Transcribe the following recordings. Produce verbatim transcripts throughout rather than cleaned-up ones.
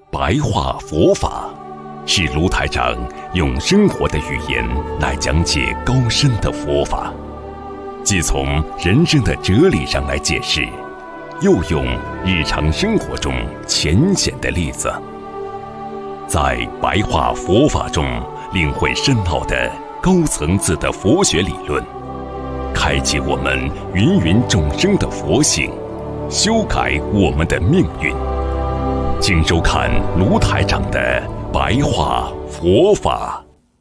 白话佛法是卢台长用生活的语言来讲解高深的佛法，既从人生的哲理上来解释，又用日常生活中浅显的例子，在白话佛法中领会深奥的高层次的佛学理论，开启我们芸芸众生的佛性，修改我们的命运。请收看卢台长的白话佛法。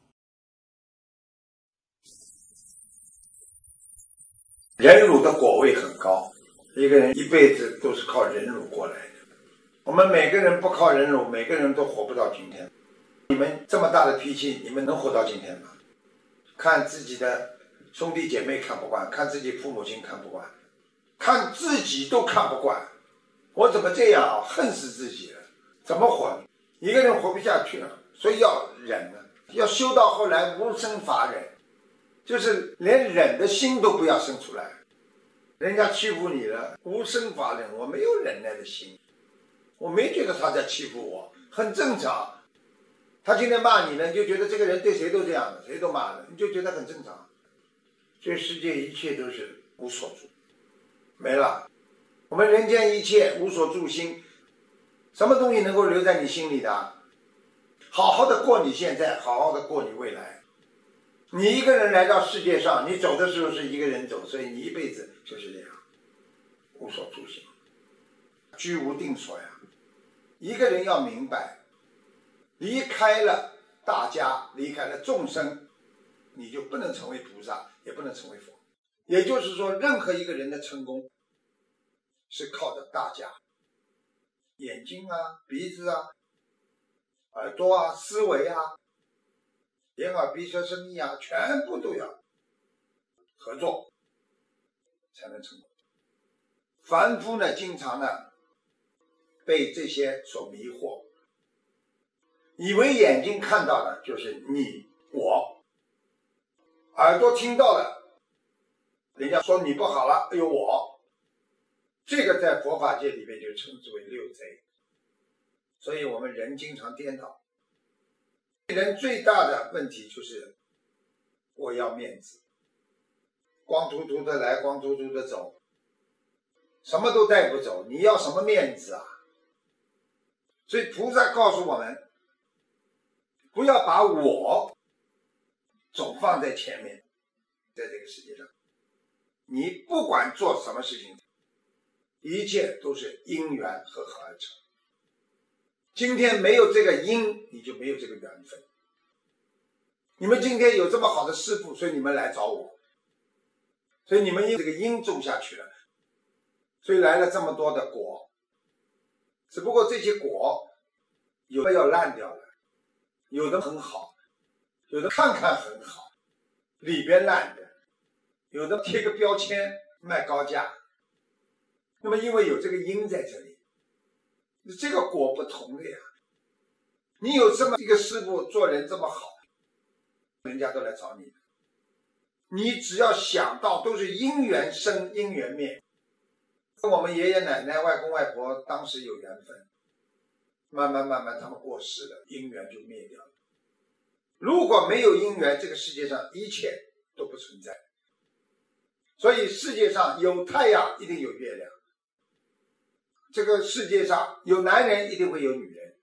忍辱的果位很高，一个人一辈子都是靠忍辱过来的。我们每个人不靠忍辱，每个人都活不到今天。你们这么大的脾气，你们能活到今天吗？看自己的兄弟姐妹看不惯，看自己父母亲看不惯，看自己都看不惯。我怎么这样啊？恨死自己了，怎么活？一个人活不下去了，所以要忍呢，要修到后来无生法忍，就是连忍的心都不要生出来。人家欺负你了，无生法忍，我没有忍耐的心，我没觉得他在欺负我，很正常。他今天骂你了，你就觉得这个人对谁都这样的，谁都骂了，你就觉得很正常。这世界一切都是无所住，没了。我们人间一切无所住心，什么东西能够留在你心里的？好好的过你现在，好好的过你未来。你一个人来到世界上，你走的时候是一个人走，所以你一辈子就是这样，无所住心，居无定所呀。一个人要明白，离开了大家，离开了众生，你就不能成为菩萨，也不能成为佛。也就是说，任何一个人的成功是靠着大家，眼睛啊，鼻子啊，耳朵啊，思维啊，眼耳鼻舌身意啊，全部都要合作才能成功。凡夫呢，经常呢被这些所迷惑，以为眼睛看到的就是你我，耳朵听到了人家说你不好了，哎呦我，这个在佛法界里面就称之为六贼。所以我们人经常颠倒，人最大的问题就是我要面子，光秃秃的来，光秃秃的走，什么都带不走，你要什么面子啊？所以菩萨告诉我们，不要把我总放在前面。在这个世界上，你不管做什么事情，一切都是因缘合合而成。今天没有这个因，你就没有这个缘分。你们今天有这么好的师父，所以你们来找我，所以你们这个因种下去了，所以来了这么多的果。只不过这些果有的要烂掉了，有的很好，有的看看很好，里边烂的，有的贴个标签卖高价。那么因为有这个因在这里，这个果不同的呀。你有这么一个师父，做人这么好，人家都来找你。你只要想到都是因缘生因缘灭。跟我们爷爷奶奶外公外婆当时有缘分，慢慢慢慢他们过世了，因缘就灭掉了。如果没有因缘，这个世界上一切都不存在。所以世界上有太阳一定有月亮，这个世界上有男人一定会有女人，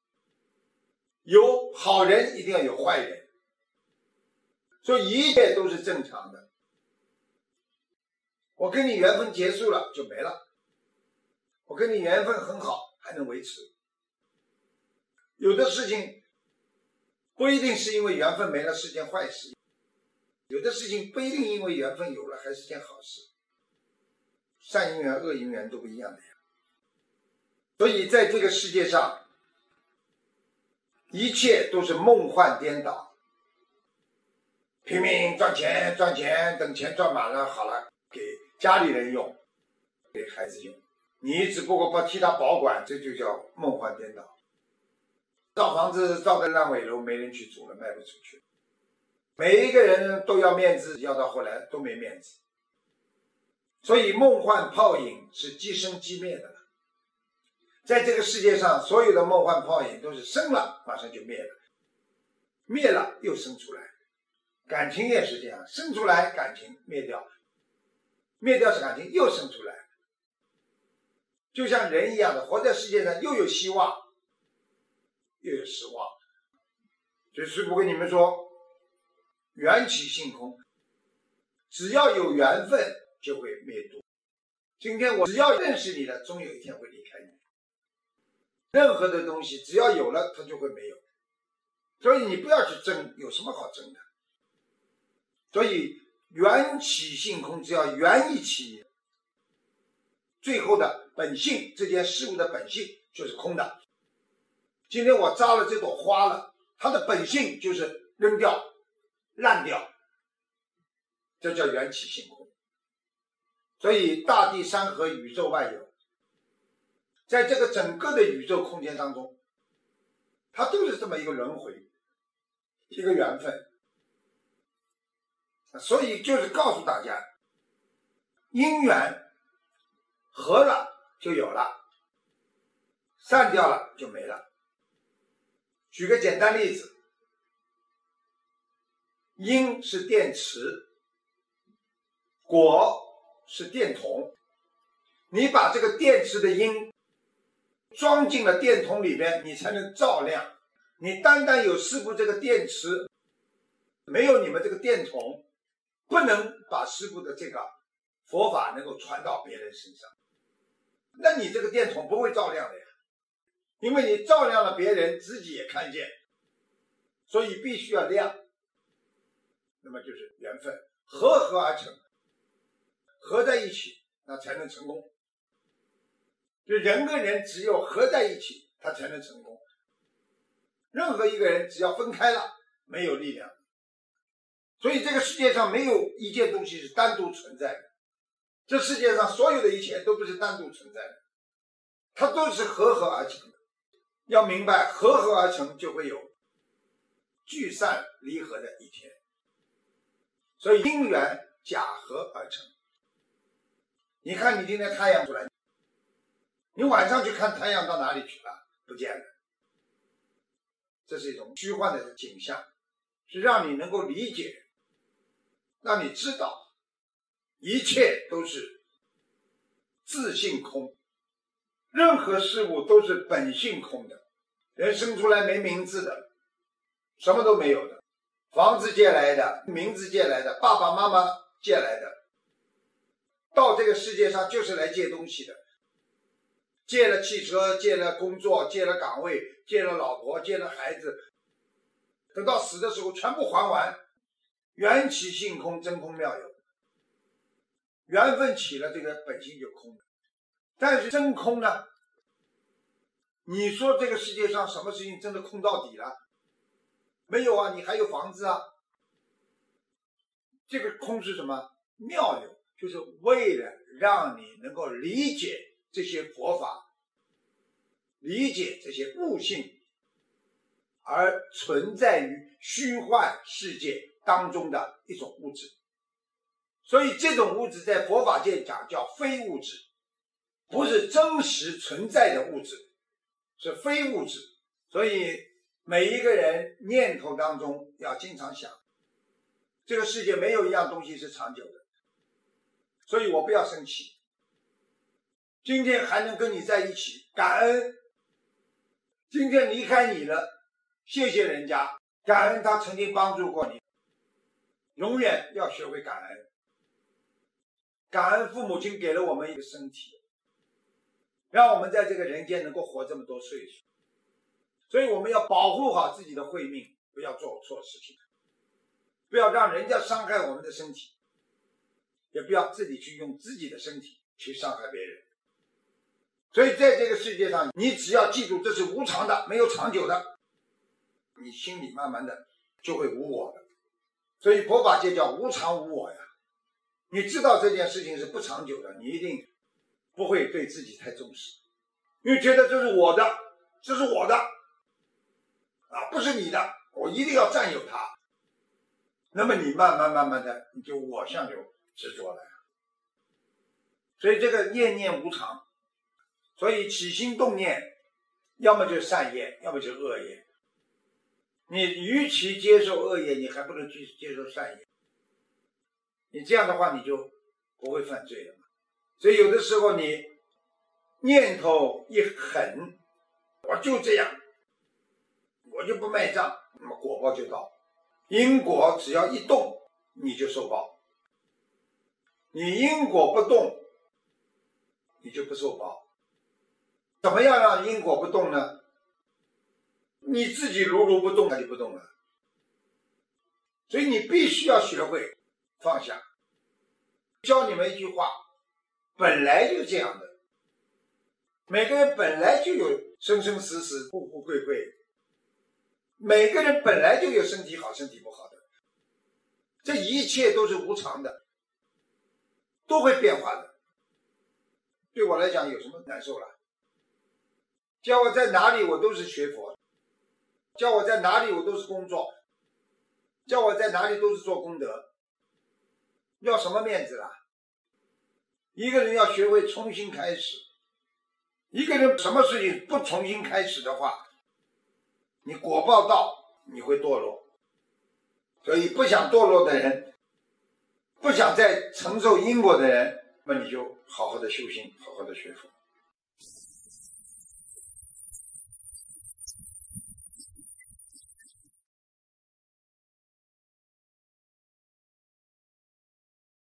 有好人一定要有坏人，所以一切都是正常的。我跟你缘分结束了就没了，我跟你缘分很好还能维持。有的事情不一定是因为缘分没了是件坏事，有的事情不一定因为缘分有了还是件好事。善因缘恶因缘都不一样的呀。所以在这个世界上，一切都是梦幻颠倒，拼命赚钱赚钱，等钱赚满了好了，给家里人用，给孩子用，你只不过不替他保管，这就叫梦幻颠倒。造房子造个烂尾楼，没人去住了，卖不出去。每一个人都要面子，要到后来都没面子。所以梦幻泡影是即生即灭的了。 在这个世界上，所有的梦幻泡影都是生了马上就灭了，灭了又生出来。感情也是这样，生出来感情灭掉，灭掉是感情又生出来。就像人一样的，活在世界上又有希望又有失望。所以师父跟你们说，缘起性空，只要有缘分就会灭度。今天我只要认识你了，终有一天会离开你。任何的东西只要有了它就会没有，所以你不要去争，有什么好争的？所以缘起性空，只要缘一起，最后的本性，这件事物的本性就是空的。今天我扎了这朵花了，它的本性就是扔掉烂掉，这叫缘起性空。所以大地山河宇宙万有，在这个整个的宇宙空间当中，它都是这么一个轮回，一个缘分。所以就是告诉大家，因缘合了就有了，散掉了就没了。举个简单例子，因是电池，果是电筒，你把这个电池的因装进了电筒里边，你才能照亮。你单单有师父这个电池，没有你们这个电筒，不能把师父的这个佛法能够传到别人身上，那你这个电筒不会照亮的呀，因为你照亮了别人，自己也看见，所以必须要亮。那么就是缘分，合合而成，合在一起，那才能成功。就人跟人只有合在一起，他才能成功。任何一个人只要分开了，没有力量。所以这个世界上没有一件东西是单独存在的，这世界上所有的一切都不是单独存在的，它都是合合而成的。要明白，合合而成就会有聚散离合的一天。所以因缘假合而成。你看你今天太阳出来，你晚上去看太阳到哪里去了？不见了。这是一种虚幻的景象，是让你能够理解，让你知道一切都是自性空，任何事物都是本性空的。人生出来没名字的，什么都没有的，房子借来的，名字借来的，爸爸妈妈借来的，到这个世界上就是来借东西的。借了汽车，借了工作，借了岗位，借了老婆，借了孩子，等到死的时候全部还完。缘起性空，真空妙有。缘分起了，这个本性就空了。但是真空呢？你说这个世界上什么事情真的空到底了？没有啊，你还有房子啊。这个空是什么？妙有，就是为了让你能够理解这些佛法，理解这些悟性，而存在于虚幻世界当中的一种物质。所以这种物质在佛法界讲叫非物质，不是真实存在的物质，是非物质。所以每一个人念头当中要经常想，这个世界没有一样东西是长久的，所以我不要生气。今天还能跟你在一起，感恩。今天离开你了，谢谢人家，感恩他曾经帮助过你。永远要学会感恩，感恩父母亲给了我们一个身体，让我们在这个人间能够活这么多岁数。所以我们要保护好自己的慧命，不要做错事情，不要让人家伤害我们的身体，也不要自己去用自己的身体去伤害别人。所以在这个世界上，你只要记住这是无常的，没有长久的，你心里慢慢的就会无我了。所以佛法界叫无常无我呀。你知道这件事情是不长久的，你一定不会对自己太重视，因为觉得这是我的，这是我的啊，不是你的，我一定要占有它。那么你慢慢慢慢的，你就我相就执着了。所以这个念念无常， 所以起心动念，要么就是善业，要么就是恶业。你与其接受恶业，你还不能去接受善业。你这样的话，你就不会犯罪了嘛。所以有的时候你念头一狠，我就这样，我就不卖账，那么果报就到。因果只要一动，你就受报。你因果不动，你就不受报。怎么样让因果不动呢？你自己如如不动，它就不动了。所以你必须要学会放下。教你们一句话，本来就这样的。每个人本来就有生生死死、富富贵贵，每个人本来就有身体好、身体不好的，这一切都是无常的，都会变化的。对我来讲有什么难受了？叫我在哪里我都是学佛，叫我在哪里我都是工作，叫我在哪里都是做功德，要什么面子啦？一个人要学会重新开始，一个人什么事情不重新开始的话，你果报到你会堕落。所以不想堕落的人，不想再承受因果的人，那么你就好好的修行，好好的学佛。